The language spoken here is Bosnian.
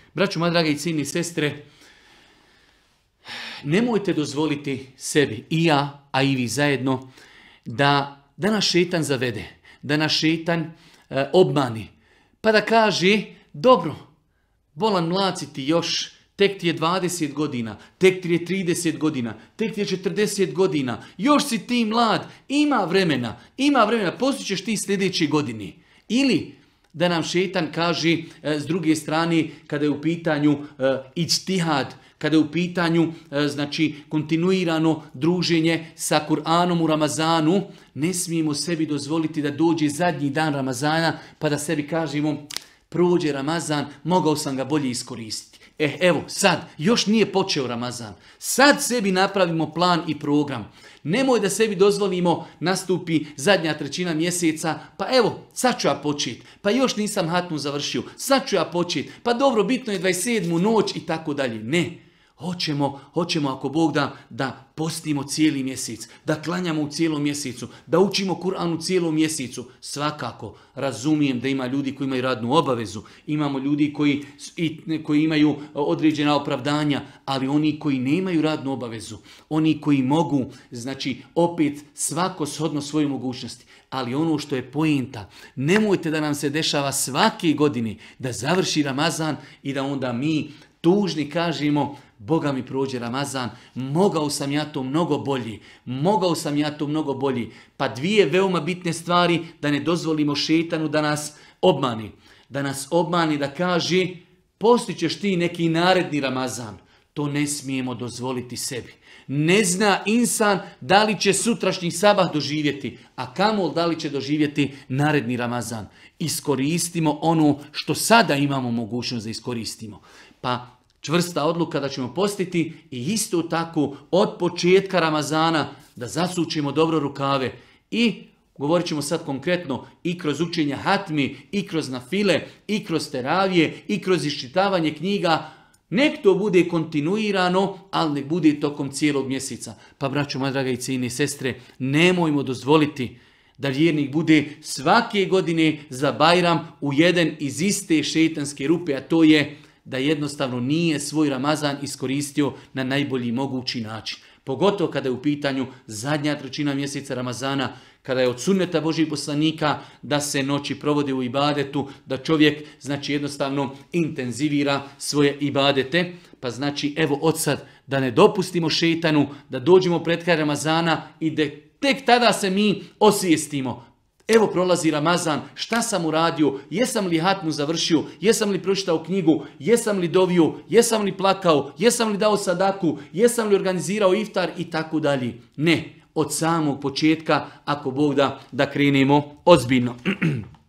Braćo moja draga i cijenine sestre, nemojte dozvoliti sebi, i ja, a i vi zajedno, da nas šetan zavede, da nas šetan obmani. Pa da kaže, dobro, bolan mlad si ti još, tek ti je 20 godina, tek ti je 30 godina, tek ti je 40 godina, još si ti mlad, ima vremena, postićeš ti sljedeće godine. Ili da nam šetan kaže s druge strane, kada je u pitanju ijtihad, kada je u pitanju kontinuirano druženje sa Kur'anom u Ramazanu, ne smijemo sebi dozvoliti da dođe zadnji dan Ramazana pa da sebi kažemo, prođe Ramazan, mogao sam ga bolje iskoristiti. Evo, sad, još nije počeo Ramazan. Sad sebi napravimo plan i program. Nemoj da sebi dozvolimo, nastupi zadnja trećina mjeseca, pa evo, sad ću ja početi. Pa još nisam hatmu završio, sad ću ja početi. Pa dobro, bitno je 27. noć i tako dalje. Ne. Hoćemo ako Bog da postimo cijeli mjesec, da klanjamo u cijelom mjesecu, da učimo Kur'an u cijelom mjesecu. Svakako, razumijem da ima ljudi koji imaju radnu obavezu, imamo ljudi koji imaju određena opravdanja, ali oni koji nemaju radnu obavezu, oni koji mogu, opet svako shodno svoje mogućnosti. Ali ono što je poenta, nemojte da nam se dešava svake godine da završi Ramazan i da onda mi tužni kažemo, Boga mi prođe Ramazan, mogao sam ja to mnogo bolji. Pa dvije veoma bitne stvari, da ne dozvolimo šetanu da nas obmani. Da nas obmani, da kaže, postićeš ti neki naredni Ramazan. To ne smijemo dozvoliti sebi. Ne zna insan da li će sutrašnji sabah doživjeti, a kamol da li će doživjeti naredni Ramazan. Iskoristimo ono što sada imamo mogućnost da iskoristimo. Pa čvrsta odluka da ćemo postiti i isto tako od početka Ramazana da zasučimo dobro rukave i govorit ćemo sad konkretno i kroz učenje hatmi, i kroz nafile, i kroz teravije, i kroz iščitavanje knjiga. Nek to bude kontinuirano, ali nek bude tokom cijelog mjeseca. Pa braćo moja draga i cijenine sestre, nemojmo dozvoliti da vjernik bude svake godine za Bajram ujeden iz iste šejtanske rupe, a to je da jednostavno nije svoj Ramazan iskoristio na najbolji mogući način. Pogotovo kada je u pitanju zadnja trećina mjeseca Ramazana, kada je od sunneta Božih poslanika da se noći provode u ibadetu, da čovjek jednostavno intenzivira svoje ibadete. Pa evo od sad da ne dopustimo šejtanu da dođemo pred kraj Ramazana i da tek tada se mi osvijestimo. Evo prolazi Ramazan, šta sam uradio, jesam li hatmu završio, jesam li pročitao knjigu, jesam li dovio, jesam li plakao, jesam li dao sadaku, jesam li organizirao iftar i tako dalje. Ne, od samog početka, ako Bog da krenemo ozbiljno.